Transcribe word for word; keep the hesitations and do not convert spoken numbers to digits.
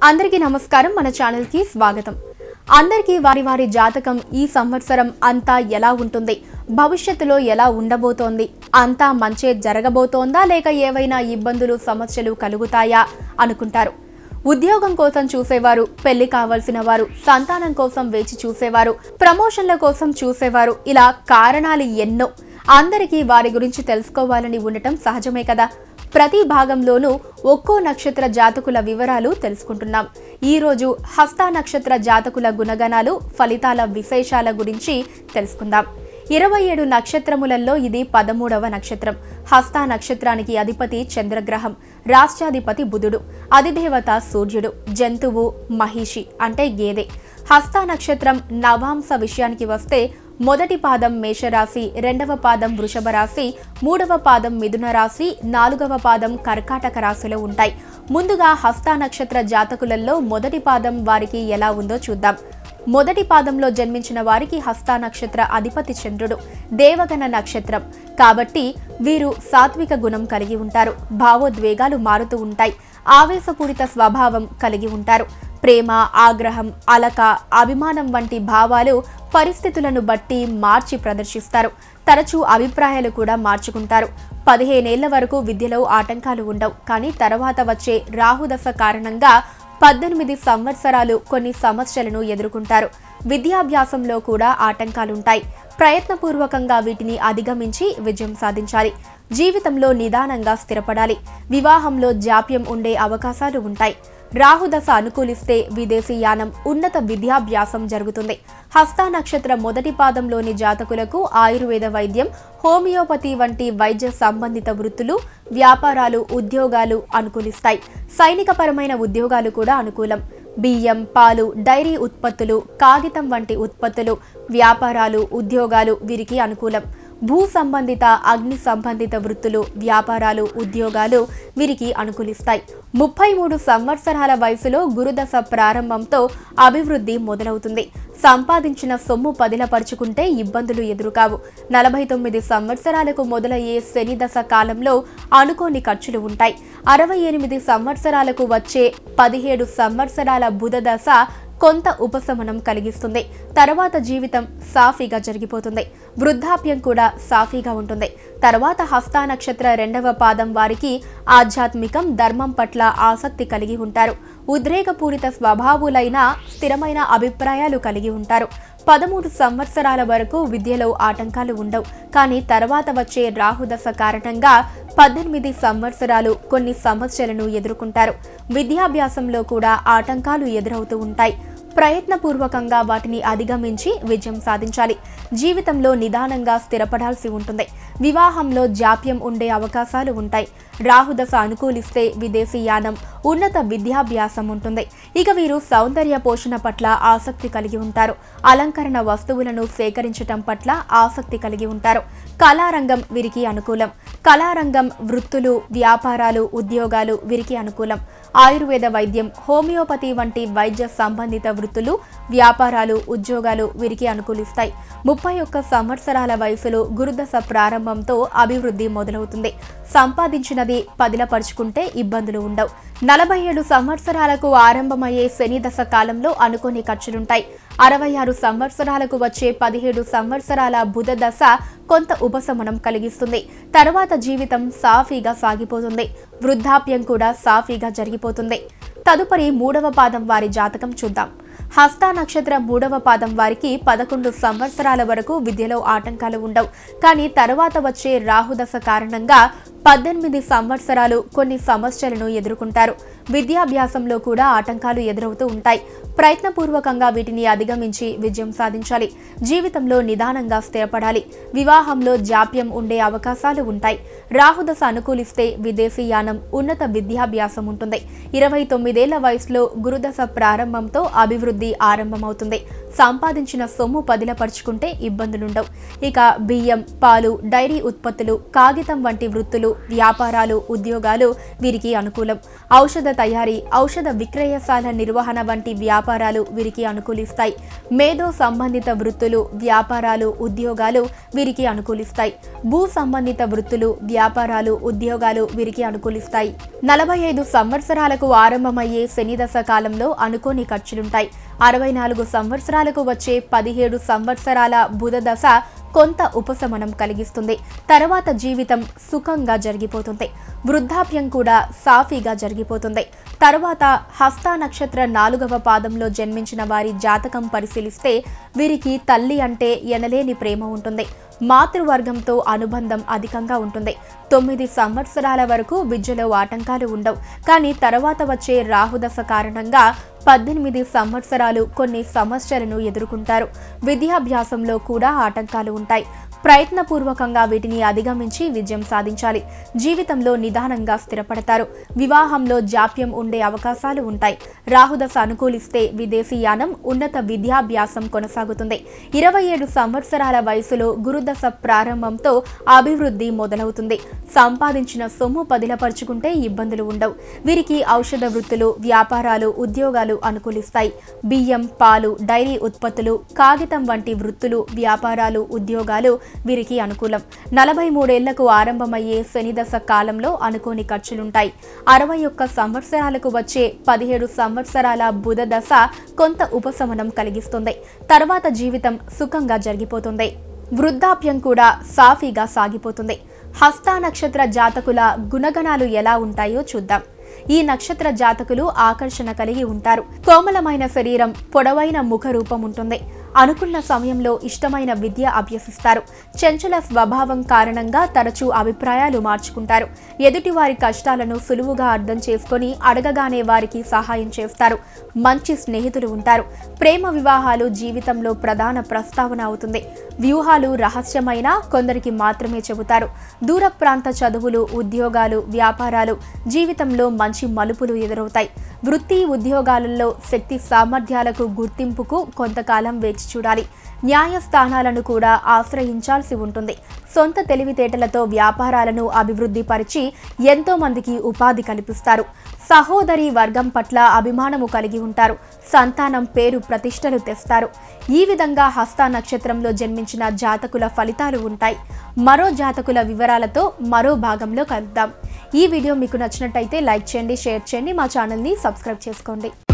అందరికీ నమస్కారం మన ఛానల్ కి స్వాగతం। అందరికీ వారి వారి జాతకం ఈ సంవత్సరం అంతా ఎలా ఉంటుంది, భవిష్యత్తులో ఎలా ఉండబోతోంది, అంతా మంచే జరగబోతోందా లేక ఏవైనా ఇబ్బందులు సమస్యలు కలుగుతాయా అనుకుంటారు। ఉద్యోగం కోసం చూసేవారు, పెళ్లి కావాల్సిన వారు, సంతానం కోసం వేచి చూసేవారు, ప్రమోషన్ల కోసం చూసేవారు, ఇలా కారణాలు ఎన్నో। అందరికీ వారి గురించి తెలుసుకోవాలని ఉండటం సహజమే కదా। ప్రతి భాగంలోనూ ఒక్కో నక్షత్ర జాతకుల వివరాలు తెలుసుకుంటున్నాం। ఈ రోజు హస్త నక్షత్ర జాతకుల గుణగణాలు, ఫలితాల విశేషాల గురించి తెలుసుకుందాం। ఇరవై ఏడు నక్షత్రములలో ఇది పదమూడవ నక్షత్రం। హస్త నక్షత్రానికి అధిపతి చంద్రగ్రహం, రాష్ట్రాధిపతి బుధుడు, అధిదేవత సూర్యుడు, జంతువు మహిషి అంటే గేదె। హస్త నక్షత్రం నవాంశ విషయానికి వస్తే మొదటి పాదం మేషరాశి, రెండవ పాదం వృషభ రాశి, మూడవ పాదం మిథున రాశి, నాలుగవ పాదం కర్కాటక రాశిలో ఉంటాయి। ముందుగా హస్త నక్షత్ర జాతకులలో మొదటి పాదం వారికి ఎలా ఉందో చూద్దాం। మొదటి పాదంలో జన్మించిన వారికి హస్త నక్షత్ర అధిపతి చంద్రుడు, దేవగణ నక్షత్రం కాబట్టి వీరు సాత్విక గుణం కలిగి ఉంటారు। భావోద్వేగాలు మారుతూ ఉంటాయి, ఆవేశపూరిత స్వభావం కలిగి ఉంటారు। ప్రేమ, ఆగ్రహం, అలక, అభిమానం వంటి భావాలు పరిస్థితులను బట్టి మార్చి ప్రదర్శిస్తారు। తరచూ అభిప్రాయాలు కూడా మార్చుకుంటారు। పదిహేనేళ్ల వరకు విద్యలో ఆటంకాలు ఉండవు, కానీ తర్వాత వచ్చే రాహుదశ కారణంగా పద్దెనిమిది సంవత్సరాలు కొన్ని సమస్యలను ఎదుర్కొంటారు। విద్యాభ్యాసంలో కూడా ఆటంకాలుంటాయి, ప్రయత్నపూర్వకంగా వీటిని అధిగమించి విజయం సాధించాలి। జీవితంలో నిదానంగా స్థిరపడాలి, వివాహంలో జాప్యం ఉండే అవకాశాలు ఉంటాయి। రాహుదశ అనుకూలిస్తే విదేశీయానం, ఉన్నత విద్యాభ్యాసం జరుగుతుంది। హస్త నక్షత్ర మొదటి పాదంలోని జాతకులకు ఆయుర్వేద వైద్యం, హోమియోపతి వంటి వైద్య సంబంధిత వృత్తులు, వ్యాపారాలు, ఉద్యోగాలు అనుకూలిస్తాయి। సైనికపరమైన ఉద్యోగాలు కూడా అనుకూలం। బియ్యం, పాలు, డైరీ ఉత్పత్తులు, కాగితం వంటి ఉత్పత్తులు, వ్యాపారాలు, ఉద్యోగాలు వీరికి అనుకూలం। భూ సంబంధిత, అగ్ని సంబంధిత వృత్తులు, వ్యాపారాలు, ఉద్యోగాలు వీరికి అనుకూలిస్తాయి। ముప్పై మూడు సంవత్సరాల వయసులో గురుదశ ప్రారంభంతో అభివృద్ధి మొదలవుతుంది। సంపాదించిన సొమ్ము పదిలపరుచుకుంటే ఇబ్బందులు ఎదురుకావు। నలభై తొమ్మిది సంవత్సరాలకు మొదలయ్యే శని దశ కాలంలో అనుకోని ఖర్చులు ఉంటాయి। అరవై ఎనిమిది సంవత్సరాలకు వచ్చే పదిహేడు సంవత్సరాల బుధ దశ కొంత ఉపశమనం కలిగిస్తుంది। తర్వాత జీవితం సాఫీగా జరిగిపోతుంది, వృద్ధాప్యం కూడా సాఫీగా ఉంటుంది। తర్వాత హస్త నక్షత్ర రెండవ పాదం వారికి ఆధ్యాత్మికం, ధర్మం పట్ల ఆసక్తి కలిగి ఉంటారు। ఉద్రేకపూరిత స్వభావులైన స్థిరమైన అభిప్రాయాలు కలిగి ఉంటారు। పదమూడు సంవత్సరాల వరకు విద్యలో ఆటంకాలు ఉండవు, కానీ తర్వాత వచ్చే రాహుదశ కారణంగా పద్దెనిమిది సంవత్సరాలు కొన్ని సమస్యలను ఎదుర్కొంటారు। విద్యాభ్యాసంలో కూడా ఆటంకాలు ఎదురవుతూ ఉంటాయి, ప్రయత్నపూర్వకంగా వాటిని అధిగమించి విజయం సాధించాలి। జీవితంలో నిదానంగా స్థిరపడాల్సి ఉంటుంది, వివాహంలో జాప్యం ఉండే అవకాశాలు ఉంటాయి। రాహుదశ అనుకూలిస్తే విదేశీయానం, ఉన్నత విద్యాభ్యాసం ఉంటుంది। ఇక వీరు సౌందర్య పోషణ పట్ల ఆసక్తి కలిగి ఉంటారు, అలంకరణ వస్తువులను సేకరించటం పట్ల ఆసక్తి కలిగి ఉంటారు। కళారంగం వీరికి అనుకూలం, కళారంగం, వృత్తులు, వ్యాపారాలు, ఉద్యోగాలు వీరికి అనుకూలం। ఆయుర్వేద వైద్యం, హోమియోపతి వంటి వైద్య సంబంధిత వృత్తులు, వ్యాపారాలు, ఉద్యోగాలు వీరికి అనుకూలిస్తాయి। ముప్పై ఒక్క సంవత్సరాల వయసులో గురుదశ ప్రారంభంతో అభివృద్ధి మొదలవుతుంది। సంపాదించినది పదిలపరుచుకుంటే ఇబ్బందులు ఉండవు। నలభై ఏడు సంవత్సరాలకు ఆరంభమయ్యే శని దశ కాలంలో అనుకోని ఖర్చులుంటాయి। అరవై ఆరు సంవత్సరాలకు వచ్చే పదిహేడు సంవత్సరాల బుధ దశ కొంత ఉపశమనం కలిగిస్తుంది। తర్వాత జీవితం సాఫీగా సాగిపోతుంది, వృద్ధాప్యం కూడా సాఫీగా జరిగిపోతుంది। తదుపరి మూడవ పాదం వారి జాతకం చూద్దాం। హస్త నక్షత్ర మూడవ పాదం వారికి పదకొండు సంవత్సరాల వరకు విద్యలో ఆటంకాలు ఉండవు, కానీ తర్వాత వచ్చే రాహుదశ కారణంగా పద్దెనిమిది సంవత్సరాలు కొన్ని సమస్యలను ఎదుర్కొంటారు। విద్యాభ్యాసంలో కూడా ఆటంకాలు ఎదురవుతూ ఉంటాయి, ప్రయత్నపూర్వకంగా వీటిని అధిగమించి విజయం సాధించాలి। జీవితంలో నిదానంగా స్థిరపడాలి, వివాహంలో జాప్యం ఉండే అవకాశాలు ఉంటాయి। రాహుదశ అనుకూలిస్తే విదేశీయానం, ఉన్నత విద్యాభ్యాసం ఉంటుంది। ఇరవై తొమ్మిదేళ్ల వయసులో గురుదశ ప్రారంభంతో అభివృద్ధి ఆరంభమవుతుంది। సంపాదించిన సొమ్ము పదిలపరుచుకుంటే ఇబ్బందులుండవు। ఇక బియ్యం, పాలు, డైరీ ఉత్పత్తులు, కాగితం వంటి వృత్తులు, వ్యాపారాలు, ఉద్యోగాలు వీరికి అనుకూలం। ఔషధ తయారీ, ఔషధ విక్రయశాల నిర్వహణ వంటి వ్యాపారాలు వీరికి అనుకూలిస్తాయి. మేధో సంబంధిత వృత్తులు, వ్యాపారాలు, ఉద్యోగాలు వీరికి అనుకూలిస్తాయి. భూ సంబంధిత వృత్తులు, వ్యాపారాలు, ఉద్యోగాలు వీరికి అనుకూలిస్తాయి. నలభై ఐదు సంవత్సరాలకు ఆరంభమయ్యే శనిదశ కాలంలో అనుకోని ఖర్చులుంటాయి. అరవై నాలుగు సంవత్సరాలకు వచ్చే పదిహేడు సంవత్సరాల బుధ దశ కొంత ఉపశమనం కలిగిస్తుంది. తర్వాత జీవితం సుఖంగా జరిగిపోతుంది. వృద్ధాప్యం కూడా సాఫీగా జరిగిపోతుంది. తర్వాత హస్త నక్షత్ర నాలుగవ పాదంలో జన్మించిన వారి జాతకం పరిశీలిస్తే వీరికి తల్లి అంటే ఎనలేని ప్రేమ ఉంటుంది. మాతృవర్గంతో అనుబంధం అధికంగా ఉంటుంది. తొమ్మిది సంవత్సరాల వరకు విద్యలో ఆటంకాలు ఉండవు. కానీ తర్వాత వచ్చే రాహుదశ కారణంగా పద్దెనిమిది సంవత్సరాలు కొన్ని సమస్యలను ఎదుర్కొంటారు. విద్యాభ్యాసంలో కూడా ఆటంకాలు ఉంటాయి. ప్రయత్నపూర్వకంగా వీటిని అధిగమించి విజయం సాధించాలి. జీవితంలో నిదానంగా స్థిరపడతారు. వివాహంలో జాప్యం ఉండే అవకాశాలు ఉంటాయి. రాహుదశ అనుకూలిస్తే విదేశీయానం, ఉన్నత విద్యాభ్యాసం కొనసాగుతుంది. ఇరవై ఏడు సంవత్సరాల వయసులో గురుదశ ప్రారంభంతో అభివృద్ధి మొదలవుతుంది. సంపాదించిన సొమ్ము పదిలపరుచుకుంటే ఇబ్బందులు ఉండవు. వీరికి ఔషధ వృత్తులు, వ్యాపారాలు, ఉద్యోగాలు అనుకూలిస్తాయి. బియ్యం, పాలు, డైరీ ఉత్పత్తులు, కాగితం వంటి వృత్తులు, వ్యాపారాలు, ఉద్యోగాలు వీరికి అనుకూలం. నలభై మూడేళ్లకు ఆరంభమయ్యే శనిదశ కాలంలో అనుకోని ఖర్చులుంటాయి. అరవై ఒక్క సంవత్సరాలకు వచ్చే పదిహేడు సంవత్సరాల బుధ దశ కొంత ఉపశమనం కలిగిస్తుంది. తర్వాత జీవితం సుఖంగా జరిగిపోతుంది. వృద్ధాప్యం కూడా సాఫీగా సాగిపోతుంది. హస్త నక్షత్ర జాతకుల గుణగణాలు ఎలా ఉంటాయో చూద్దాం. ఈ నక్షత్ర జాతకులు ఆకర్షణ కలిగి ఉంటారు. కోమలమైన శరీరం, పొడవైన ముఖ రూపం ఉంటుంది. అనుకున్న సమయంలో ఇష్టమైన విద్య అభ్యసిస్తారు. చంచల స్వభావం కారణంగా తరచూ అభిప్రాయాలు మార్చుకుంటారు. ఎదుటివారి కష్టాలను సులువుగా అర్థం చేసుకొని అడగగానే వారికి సహాయం చేస్తారు. మంచి స్నేహితులు ఉంటారు. ప్రేమ వివాహాలు జీవితంలో ప్రధాన ప్రస్తావన అవుతుంది. వ్యూహాలు రహస్యమైన కొందరికి మాత్రమే చెబుతారు. దూర ప్రాంత చదువులు, ఉద్యోగాలు, వ్యాపారాలు జీవితంలో మంచి మలుపులు ఎదురవుతాయి. వృత్తి, ఉద్యోగాలలో శక్తి సామర్థ్యాలకు గుర్తింపుకు కొంతకాలం వేచి చూడాలి. న్యాయస్థానాలను కూడా ఆశ్రయించాల్సి ఉంటుంది. సొంత తెలివితేటలతో వ్యాపారాలను అభివృద్ధి పరిచి ఎంతో మందికి ఉపాధి కల్పిస్తారు. సహోదరి వర్గం పట్ల అభిమానము కలిగి ఉంటారు. సంతానం పేరు ప్రతిష్టలు తెస్తారు. ఈ విధంగా హస్త నక్షత్రంలో జన్మించిన జాతకుల ఫలితాలు ఉంటాయి. మరో జాతకుల వివరాలతో మరో భాగంలో కలుద్దాం. ఈ వీడియో మీకు నచ్చినట్టయితే లైక్ చేయండి, షేర్ చేయండి, మా ఛానల్ని సబ్స్క్రైబ్ చేసుకోండి.